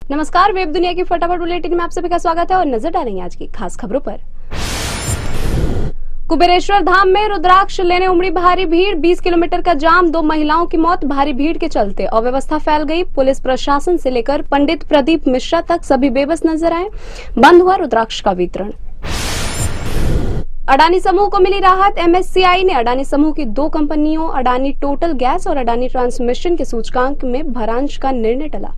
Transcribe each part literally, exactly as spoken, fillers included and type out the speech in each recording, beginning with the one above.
नमस्कार, वेब दुनिया की फटाफट बुलेटिन में आप सभी का स्वागत है और नजर डालेंगे आज की खास खबरों पर। कुबेरेश्वर धाम में रुद्राक्ष लेने उमड़ी भारी भीड़, बीस किलोमीटर का जाम, दो महिलाओं की मौत। भारी भीड़ के चलते अव्यवस्था फैल गई। पुलिस प्रशासन से लेकर पंडित प्रदीप मिश्रा तक सभी बेबस नजर आए। बंद हुआ रुद्राक्ष का वितरण। अडानी समूह को मिली राहत। एमएससीआई ने अडानी समूह की दो कंपनियों अडानी टोटल गैस और अडानी ट्रांसमिशन के सूचकांक में भरांश का निर्णय टला।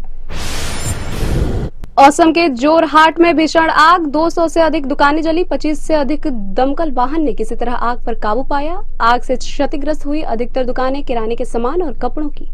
असम के जोरहाट में भीषण आग, दो सौ से अधिक दुकानें जली, पच्चीस से अधिक दमकल वाहन ने किसी तरह आग पर काबू पाया। आग से क्षतिग्रस्त हुई अधिकतर दुकानें किराने के सामान और कपड़ों की।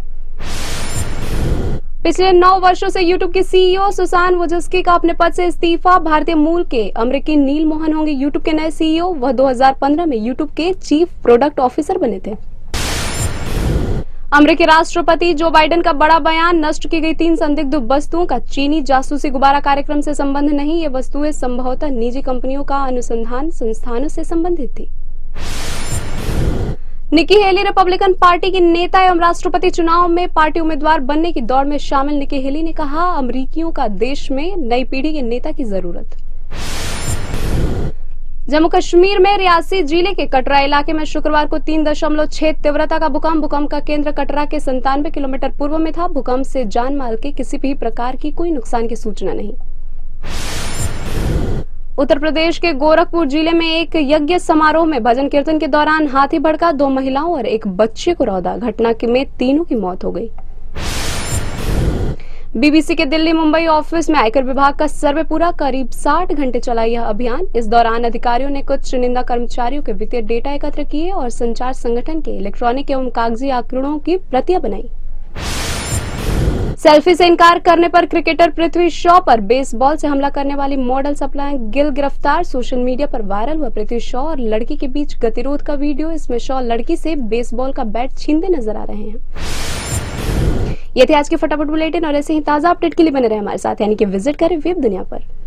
पिछले नौ वर्षों से यूट्यूब के सीईओ सुसान वोजस्की का अपने पद से इस्तीफा। भारतीय मूल के अमेरिकी नील मोहन होंगे यूट्यूब के नए सीईओ। वह दो हज़ार पंद्रह में यूट्यूब के चीफ प्रोडक्ट ऑफिसर बने थे। अमेरिकी राष्ट्रपति जो बाइडेन का बड़ा बयान, नष्ट की गई तीन संदिग्ध वस्तुओं का चीनी जासूसी गुब्बारा कार्यक्रम से संबंध नहीं। ये वस्तुएं संभवतः निजी कंपनियों का अनुसंधान संस्थानों से संबंधित थी। निकी हेली रिपब्लिकन पार्टी की नेता एवं राष्ट्रपति चुनाव में पार्टी उम्मीदवार बनने की दौड़ में शामिल निकी हेली ने कहा, अमेरिकियों का देश में नई पीढ़ी के नेता की जरूरत। जम्मू कश्मीर में रियासी जिले के कटरा इलाके में शुक्रवार को तीन दशमलव छह तीव्रता का भूकंप। भूकंप का केंद्र कटरा के संतानवे किलोमीटर पूर्व में था। भूकंप से जान माल के किसी भी प्रकार की कोई नुकसान की सूचना नहीं। उत्तर प्रदेश के गोरखपुर जिले में एक यज्ञ समारोह में भजन कीर्तन के दौरान हाथी भड़का, दो महिलाओं और एक बच्चे को रौंदा। घटना में तीनों की मौत हो गई। बीबीसी के दिल्ली मुंबई ऑफिस में आयकर विभाग का सर्वे पूरा, करीब साठ घंटे चला यह अभियान। इस दौरान अधिकारियों ने कुछ चुनिंदा कर्मचारियों के वित्तीय डेटा एकत्र किए और संचार संगठन के इलेक्ट्रॉनिक एवं कागजी आंकड़ों की प्रतियां बनाई। सेल्फी से इनकार करने पर क्रिकेटर पृथ्वी शॉ पर बेसबॉल से हमला करने वाली मॉडल सप्लाई गिल गिरफ्तार। सोशल मीडिया पर वायरल हुआ पृथ्वी शॉ और लड़की के बीच गतिरोध का वीडियो। इसमें शॉ लड़की से बेसबॉल का बैट छीनते नजर आ रहे हैं। ये थे आज के फटाफट बुलेटिन और ऐसे ही ताजा अपडेट के लिए बने रहे हमारे साथ, यानी कि विजिट करें वेब दुनिया पर।